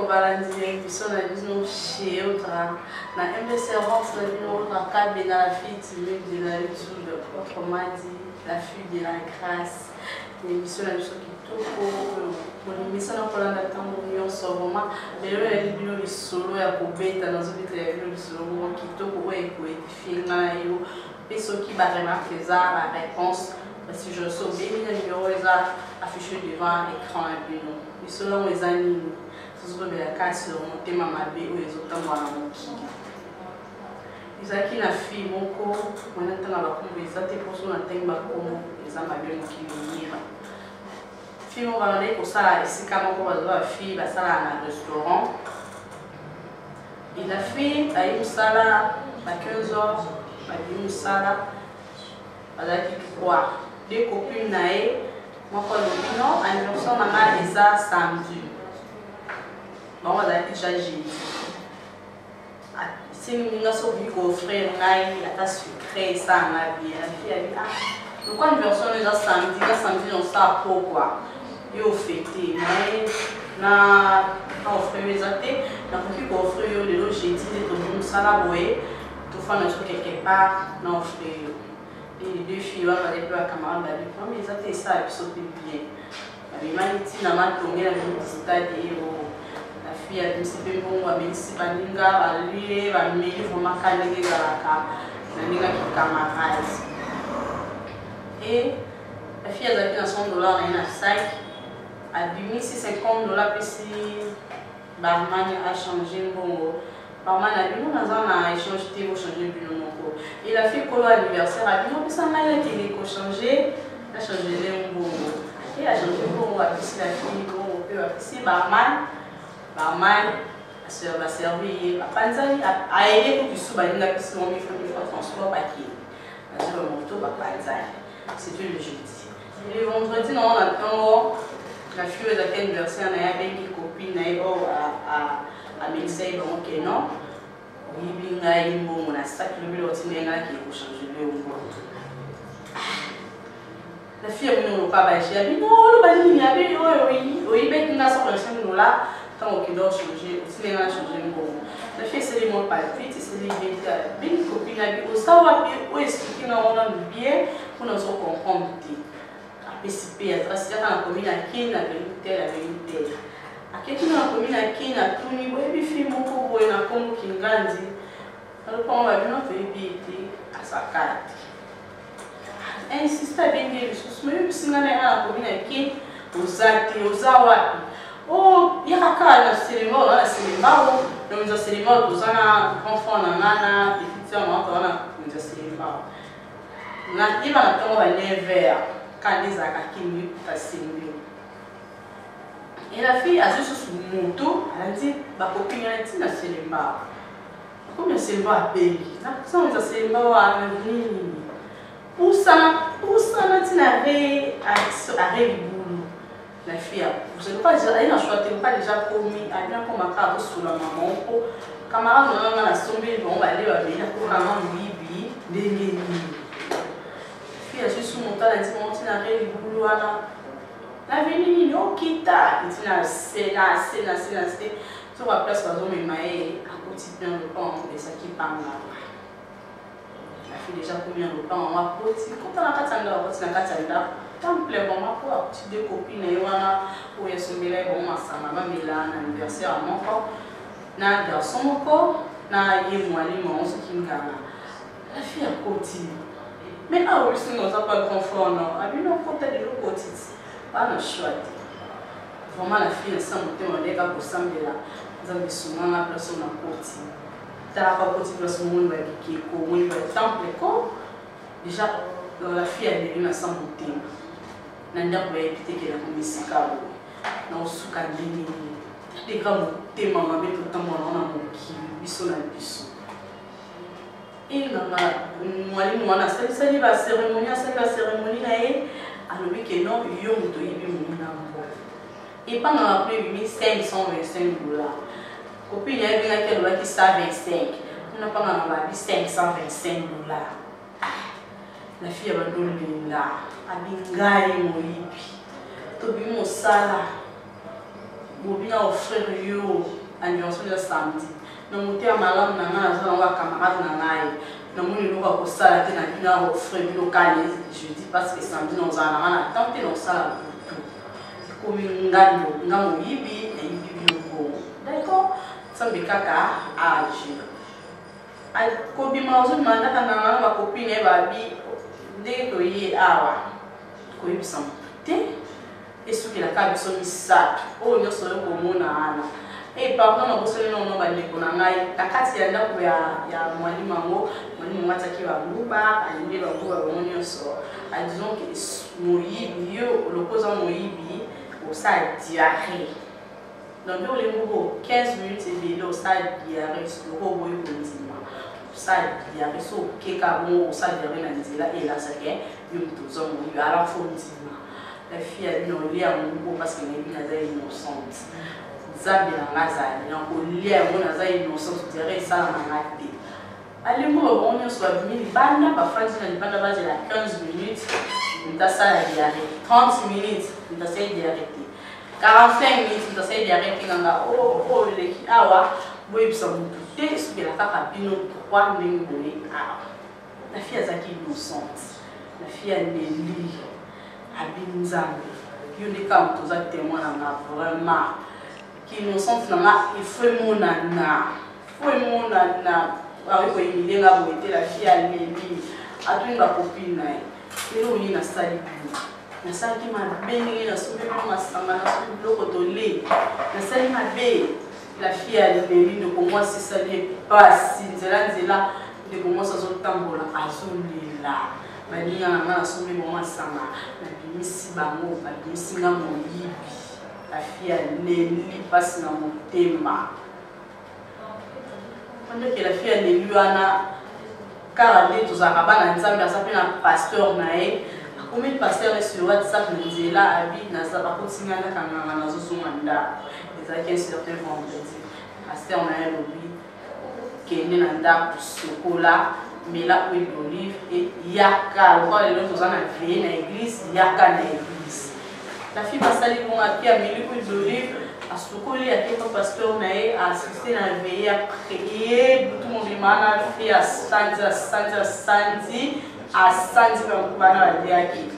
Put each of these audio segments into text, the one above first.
balandier biso na bino chez autre na MBC Rance na bino autre cadre de la fille timide de la l'étude autrement dit la fille de la grâce et biso na biso kitoko pour l'émission na kolanda tango nyonso vraiment lelo ya bino lisolo ya kobeta na zobeta ya bino lisolo kitoko oyo ekoedifie na yo pe soki ba remarque eza la réponse si je sauve bien le numéro affiché devant l'écran et puis nous selon les années ce sont la casse remonter ma bé ou les autres moi na mokili izaki na fille moko mwana tanga ba konvesa te poso na temba komo eza mabe mokili nyeba fille moko ba ko sala esika moko ba fille ba sala na restaurant et la fille a eu sala à 15h ba eu sala bazaki quoi deux copines nae moko lobino anniversaire na nga eza samedi bango bazalaki déjà jeudi sininga soki koofrir ngai ata sucre esanga bien la fille abi pourquoi anniversaire eza samedi nosala po quoi yo ofete naye na offrir eza te nakoki koofrir yo lelo jeudi nde tobi mosala boye tofanda so quelque part na offrir yo. Et les deux filles, les deux camarades, mais ils étaient ça, ils sont bien. Mais Maniti n'a pas tourné la même stade et la fille a dit c'est peu bon, mais c'est pas ninga, lui, va mêler vraiment calmer la ninga qui camarade. Et la fille a dit dans $100 dans un sac, a dit si $50 puis si barman a changé bon. Barman a dit nous avons échangé, vous changez plus non. Et la fille pour l'anniversaire a dit non, ça m'a dit qu'il est changé, elle a changé les mots. Et elle a changé les mots, la fille, on peut appeler barman, va servir, a aidé pour que ce soit une application, il faut transport papier. Le moto, c'était le jeudi. Et le vendredi, non, on attend la fille de l'anniversaire, elle a une copine à Marseille, donc non. Oui, ngai mbongo na sac le bilo tinenga qui ko changer le mbongo la fille a pas baisé a dit non le bani a dit oui ben qui n'a pas changer là tant qu'il doit changer tinenga changer mbongo la fille c'est les mots pas vite c'est les bien copine a dit au savoir bien expliquer na on a bien pour nous comprendre a PCP à tracer dans la commune à qui la vérité akeki na komina kina tuni boyebi fi moko boye na kombo kinganzi aloko ba bino pebi ete asakati insista bengi lisusu me bisinga na komina ki uzati uzawapi oh yakaka na selimo na selimo no mzo selimo kuzana enfant na nana petite mama kona mzo selimo na iba na tomo ba never kandiza kakini tasimbi. Et la fille a juste sur le moto, elle a dit, ma copine a dit, c'est le bar. Combien c'est le bar à payer? Ça, on c'est le bar à venir. Pour ça, on a dit, arrêt du boulot. La fille a poussé. Elle n'a pas déjà promis, elle a bien comme un carreau sous la maman. Camarade, on a tombé, on va aller à venir pour la maman, oui, des minutes. La fille a juste sur le moto, elle a dit, on a arrêt du boulot. La venue no kita itina sena sur la place bazo me maé à quotidien le pain de ça qui parle la fille déjà combien le pain on a petit quand on a katanga on a katanga temple bon ma pour petite deux copines et wana où est son bébé bon ma sa maman Milan anniversaire à mon corps na garçon mon corps na yé mwali mon ce qui me gana la fille à côté mais ah oui sinon ça pas grand frère non a bien on côté de l'autre côté pas le choix. Vraiment la fille sans monter on est là pour s'embêter là. Nous avons souvent la place on a côté. T'as la côté place on va qui on va temple quoi. Déjà la fille a venu sans monter. Nanda pour éviter qu'elle a commis ce cas. Non souka dini. Des grands monter maman mais tout le temps on a mon qui biso na biso. Et moi on a ça va cérémonie là alors que non yo moto yibi mumina mbo et pendant la plus $525 copine ya bien qu'elle va qui ça 25 on a pas na $525 la fille va donner là abingai moyibi to bi mo sala bobina offrir yo anniversaire de samedi na moté malamu na nga na zala camarade na ngai na moni loka ko sala te na bina offrir local jeudi parce que samedi nous en na tante no sala tout comme ngando ngamo yibi na yibi yo d'accord sambe kaka age ko bima ozo manda kana na copine babi de to yi awa ko yibsam te esuki la kabiso misato o nyoso yo komona ana pardon na bosole no bandeko na ngai takati ya ndako ya mwalimu wango mwalimu mataki wa buba alinde ba buba ba nyonso a disons que moyibi yo lokoza moyibi au sa diarrhée donc le mot 15 minutes et bien au sa diarrhée le robot yo kontima sa diarrhée so keka mo au sa diarrhée na nzela et là ça que yo mtozo mo yo ala fondima la fille a dit non lui a mon parce qu'elle est innocente Zambi na ngazali na kolia mo na za innocent dirait ça na ngati ali mo bon yo soit mini banda ba franzi na banda ba la 15 minutes ndasa ya 30 minutes ndasa ya arrêter 45 minutes ndasa ya arrêter nganga oh le ki awa boy bisa mutu te subira kaka bino 3 ndingo la fille azaki innocente la fille a Nelly abinzambe yo ndika mtu za témoin na vraiment qui nous sont finalement il faut mon nana avec quoi il vient là où était la fille à Nelly à tout une copine là et là on est dans salle na salle qui m'a béni na soupe ma samba na soupe bloc de lait na salle m'a bé la fille à Nelly de comment c'est ça n'est pas si nzela de comment ça se tambola azulila bani na soupe ma samba na bimisi bango ba bimisi ngamo yibi la fille a Nelly passe dans mon thème. Pendant que la fille a Nelly car elle est tous arabes, elle s'appelle un pasteur naé. Combien de pasteurs sur WhatsApp nous disent là, habite dans sa partie signale quand on a son mandat. Les acquis sur le vendredi. Pasteur naé lobby qui est né dans la chocolat, mais là où il d'olive et yaka. On voit les autres dans la veille dans l'église, yaka dans l'église. La fille va salir pour un pied à milieu d'olive, à ce que les acquis pasteur naé a assisté à la veille à prier, tout le monde est malade, fait à Sandy, dans la veille.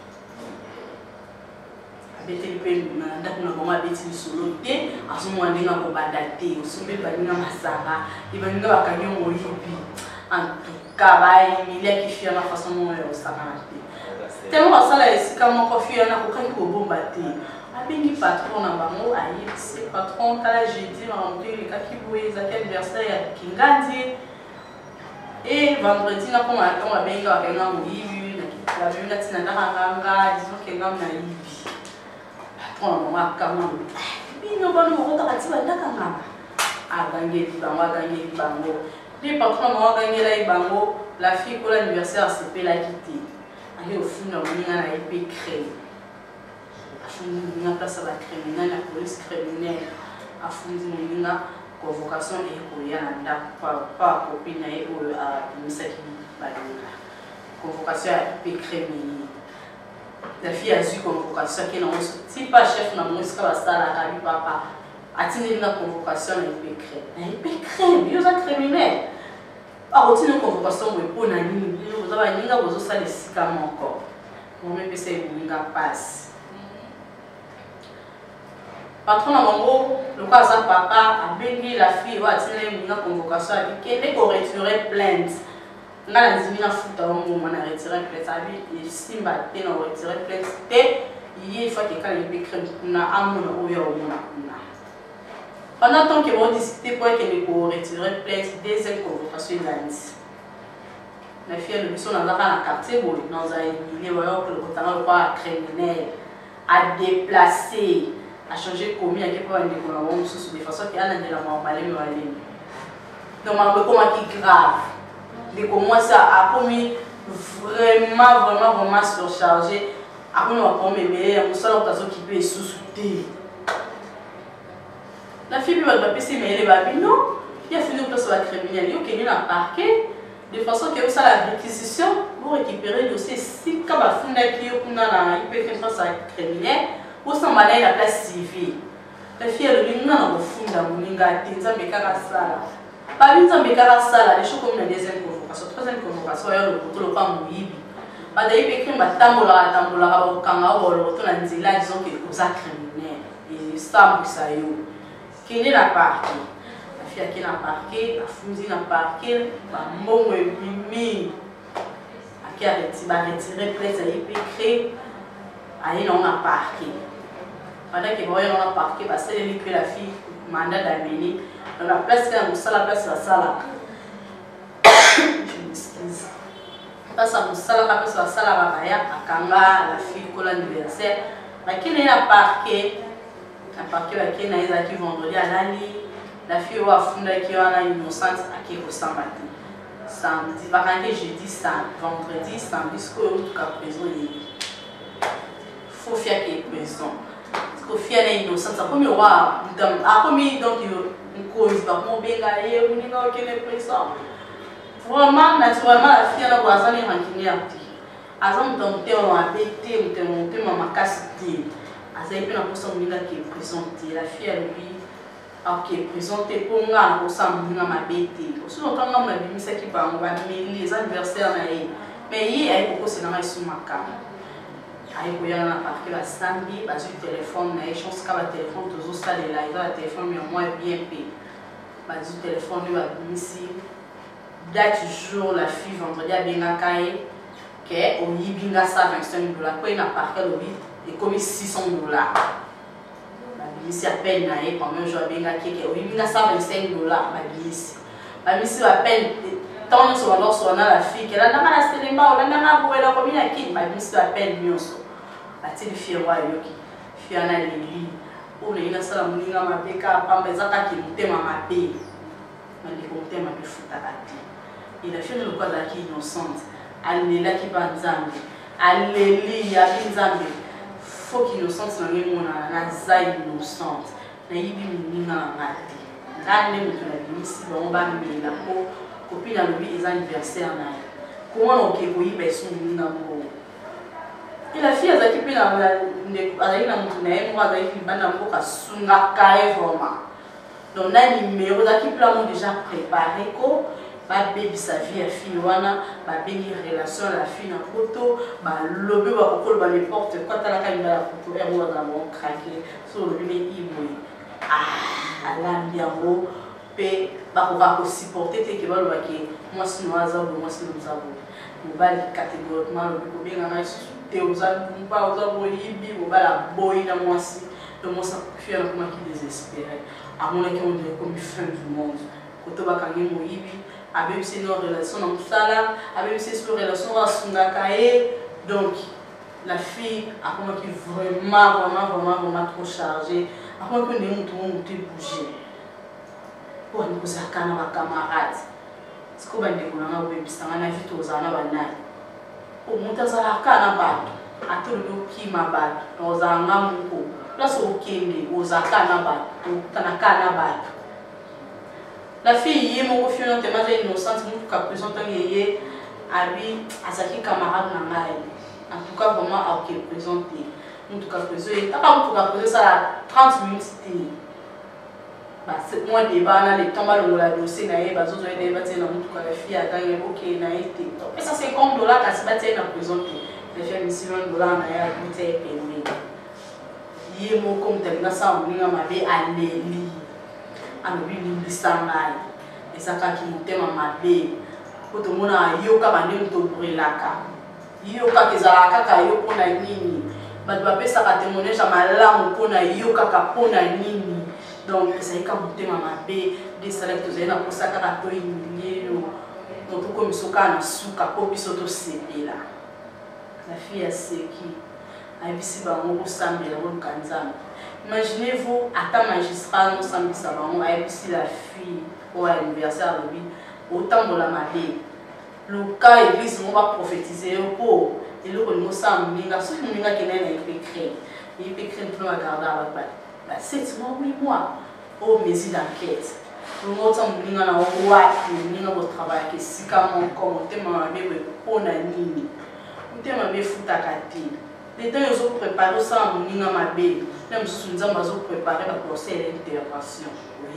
Bete lipe na kuna ngoma beti solo te azumu andinga ko badate usumbe baninga masara ibaninga bakanyo moyibi en tout cas ba emilia ki fia na façon mo yo sakanate tellement basala esika moko fia na ko kanyi ko bomba te abengi patron na bango ayi c'est patron kala jeudi na monter le kakiboye za anniversaire ya Kingandi et vendredi na ko ma benga bakenga moyibi na la benga tina ndanga disons que ngam na yibi on a comment bino bano ko takati bandaka ngama agangeli bango les patrons ont gagné la bango la fille pour l'anniversaire c'est pas la quitter aller au fond de moninga na épée crème a fond na place la criminelle la police criminelle a fond moninga convocation et koya na pas copine et a misaki balinga convocation à épée crème. La fille a eu convocation qui n'a si pas chef na musique va ça la rabi papa a tenu une convocation na épée crème yo za criminel a retenu une convocation pour na nini vous avez ninga bozo ça les sika encore on même essayer ninga passe patron na mongo le cas ça papa a bengi la fille va tenu une convocation a dit qu'elle est retirer plainte na nzimina futa on a retiré plainte abi et simba te na retiré plainte te il faut que quand il crème na amona oya omona kuna pendant tant que on discuter pour que les ko retirer plainte deuxième convocation lundi la fille de mission dans la quartier bon dans un il voyons que le contenu pas criminel à déplacer à changer commis à quelque part de on sous de façon qu'il y a de la normalé donc ma comment qui grave de commencer à commis vraiment surchargé après on va prendre mes on ça l'occasion qui peut sous-souter la fille va pas passer mais elle va bien non il a fini au place la criminel yo qui a parqué de façon que ça la réquisition pour récupérer le dossier si quand ba funda qui yo kuna na il peut faire face à criminel pour s'en aller la place civile La fille elle lui n'a pas fou dans mon ingati, ça me casse ça. Pas une ça me casse ça, les choses comme la deuxième convocation, troisième convocation, il y a le poteau le pas mouillé. Pas d'ailleurs écrit ma tambola au kanga ou le retour à Nzela disons que aux criminels et ça ça y est. Qui n'est la partie. La fille qui n'a parqué, la fouille n'a parqué, la bon mimi. Qui a retiré place à écrire, à y en a parqué. Pendant que moi on a parqué parce que c'est la fille mandat d'amener dans la place quand on la place la salle. Je m'excuse. Parce que on la place la salle à Kanga la fille pour l'anniversaire. Mais qui n'est pas parqué, la parqué qui n'a pas qui vendredi à l'année. La fille a fondé qui a innocente à qui au samedi. Samedi, par exemple jeudi, vendredi, samedi, ce qu'on a besoin de. Faut faire qu'il y ait besoin. Parce que fier innocent, ça comme roi, donc une cause, pas mon bégaye, on n'y a aucune pression. Vraiment, naturellement, la fille a voisin est rancunier. Azam donc te on a bêté, on te maman casse dit. Azam peut pas ça on qui est présenté. La fille lui, ok présenté pour moi, on s'en dit ma bêté. Aussi longtemps on a mis ça qui va on va mêler les anniversaires là. Mais hier il faut c'est dans sur ma carte. Aí eu ia na parte da samedi, basi o telefone, né? Chance que o telefone todos os ali lá, então o telefone meu mãe é bien payé. Basi o telefone eu admisi, date jour la fille vendredi a bien caillé, que o ibinga ça $25. Quoi il n'a pas quel obi et comme $600. Basi à peine naé quand même jour bien caillé que o ibinga ça $25. Basi à peine tant sur alors sur la fille qu'elle a n'a pas acheté les mains, elle n'a pas boire la commune à qui, basi à peine mieux. Ati fille wa yoki fille ana lili ona ina sala muninga mapeka pamba ezaka ki mutema mabe mali ko mutema bi futa kati ila fille le kwa zaki innocente alela ki ba nzambe aleli ya nzambe faut ki innocente na ngimona na za innocente na yibi muninga ngati ngane mutu na bimisi ba ba mbela ko copine na lui anniversaire na comment on ke ko yiba son muninga mo. Et la fille, elle a occupé la montagne, moi, elle a occupé la montagne, vraiment. Donc, on a numéro, elle a occupé la montagne déjà préparé, ba baby sa vie, la fille, wana, ba baby relation, la fille, na photo, ba lobby, ba kokolo, ba n'importe quoi, t'as la caille, ba la photo, elle va d'abord craquer, sur le lui, il mouille. Ah, elle a bien beau, pe, ba kokako supporter, t'es qui va le vaquer, moi, si nous avons, moi, si nous avons. Nous va catégoriquement, le plus bien, on a te usando pas usando ibi ou la boy na moi si le moi ça fait comment qui désespéré à mon avis on dirait comme fin du monde quand on va quand mo ibi avec c'est nos relations dans ça là avec c'est sur relation à sunga kae donc la fille a comment qui vraiment trop chargée à comment que nous tout bouger pour nous ça kana ma camarade ce qu'on va dire qu'on a bébé ça na vite aux ana banai o mutazala kana bato atolo kima bato ozanga muko place okende ozakana bato kana bato la fille yemo ko fiona te maze innocente mutu ka présenter yeye abi asaki camarade na ngai en tout cas vraiment ok présenter mutu ka présenter ta mutu ka présenter ça 30 minutes c'est moi débat na le temps la dossier na ye bazo zo débat na mutu ka fille atanga ok na été et ça $50 kasi batie na présenter déjà $1 million na ya bute pembe ye mo comme tellement ça muninga mabe aleli anabi limbisanga et ça ka ki mutema mabe ko to mona yoka bande muto brelaka yoka kezala kaka yo pona nini bato bapesa ka témoignage malamu pona yoka ka pona nini. Donc, c'est comme tu m'as dit, des salaires que tu as pour ça, tu as humilié. Donc, comme tu as su que tu là. La fille, c'est qui a vu si on ressemble à imaginez-vous, à ta magistrat, nous sommes savants, a vu si la fille au anniversaire de lui, autant de la mariée. Le cas église, on va prophétiser au pauvre. Et le nous sommes, nous sommes qui n'a écrit. Il peut écrire pour la garder à la balle. 7 mois, 8 mois, au mesure d'enquête. Nous avons dit que nous avons travaillé, que si nous avons dit que nous avons fait les temps ils ont préparé ça en moninga mabe même si nous avons préparé la procès d'intervention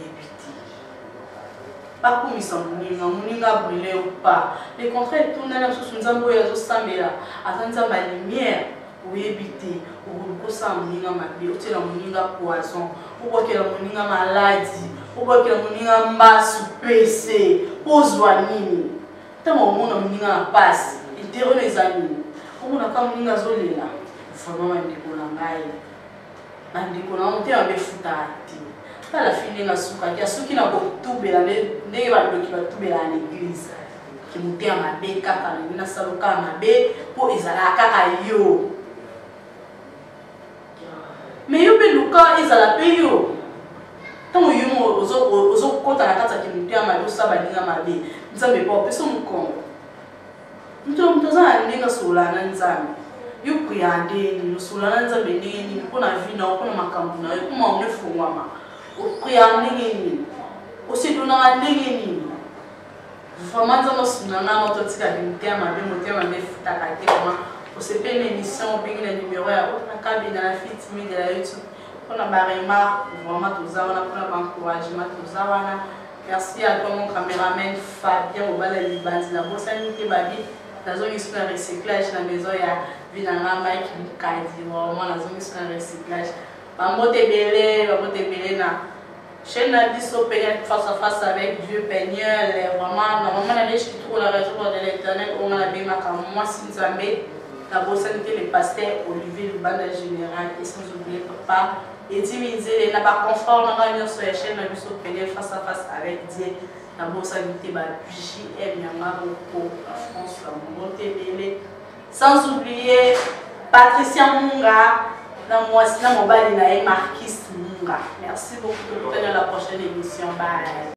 pas comme ils sont moninga brûlé ou pas les contrats tout même si nous avons eu sambela attendre ma lumière ou éviter ou ko ça moninga mabe ou tela moninga poison ou ko que la moninga maladie ou ko que la moninga mbasu PC pozwa nini tamo mona moninga passe intérêt les amis on a comme moninga zolela vraiment ndiko na ngai na ndiko na onte ambe futati la fille na suka ya suki na kotubela ndenge bandoki batubela na église ki mutia mabe kaka na saloka mabe po ezala kaka yo mais yo be luka ezala pe yo tango yo ozo kota na kata ki mutia mabe osaba ninga mabe nzambe po peso mukongo mtoza na ndinga sola na nzambe yo priandeni sola na nzambe ndeni mpona vina mpona makambo na yo kuma onefungwama priandeni osiduna ndeni vraiment nzambe sunana mototika mutia mabe futaka te kuma osepene émission bingi na numéro ya na kabina na fit media ya YouTube mpona barema vraiment tozawana mpona encouragement tozawana. Merci à ton caméraman Fabien Obala Libandi la bosani te babi nazo ngisu na recyclage na maison ya vinanga Mike Mukadi vraiment nazo ngisu na recyclage bamote belé na chaîne na biso peigneur face à face avec Dieu peigneur vraiment normalement na lèche qui trouve la raison de l'internet on a bien ma moi Sinzambe la bosani te le pasteur Olivier Lubanda général et sans oublier papa et Dimizé n'a pas confort dans sur la chaîne de biso peigneur face à face avec Dieu la bosani te ba JM Yanga Boko la France la montée belé sans oublier Patricia Munga na mobali na Marquis Munga. Merci beaucoup de nous tenir la prochaine émission. Bye.